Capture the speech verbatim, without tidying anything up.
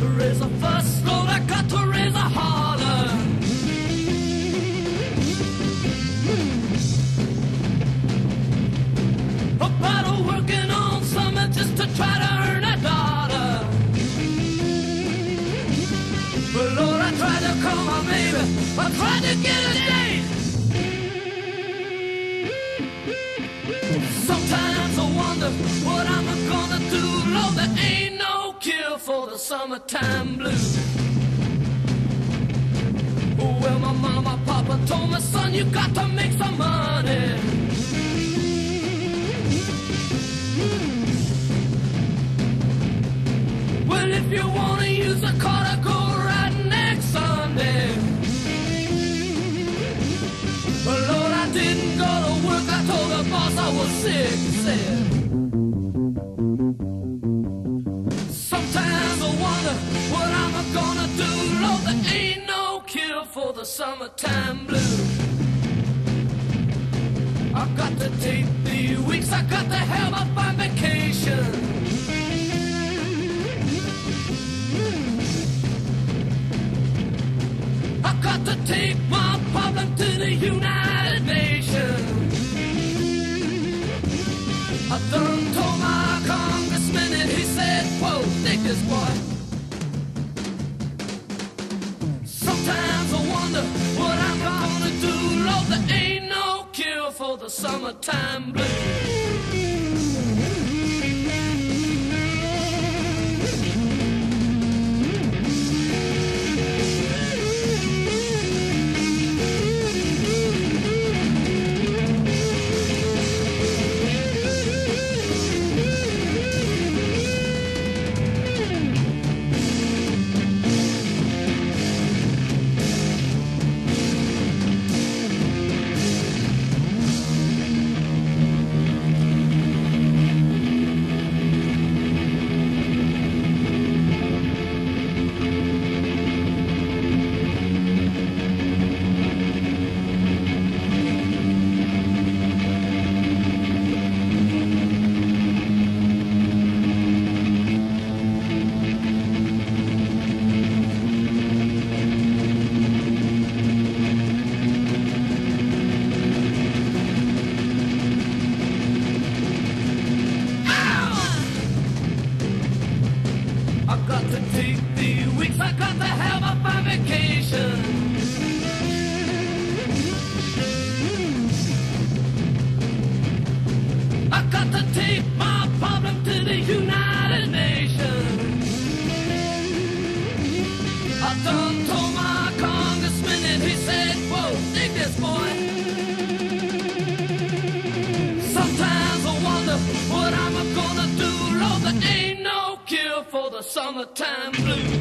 To raise a fuss, Lord, I got to raise a holler. A battle working on something just to try to earn a dollar. But Lord, I tried to call my baby, I tried to get a date. Sometimes I wonder what I'm gonna do. Lord, there ain't no cure for the summertime blues. Well, my mama, papa told me, son, you got to make some money. Well, if you wanna use a car to go right next Sunday. Well, Lord, I didn't go to work. I told the boss I was sick. He said, sometimes I wonder what I'm gonna do. Lord, there ain't no cure for the summertime blues. I got to take the weeks, I got to have a fine vacation. I got to take my problem to the United Nations. I done told my congressman and he said, whoa, take this boy. Sometimes I wonder what I'm gonna do. Lord, there ain't no cure for the summertime blues. I got to have a fine vacation. I got to take my problem to the United Nations. I done told my congressman and he said, whoa, dig this boy. Sometimes I wonder what I'm gonna do. Lord, there ain't no cure for the summertime blues.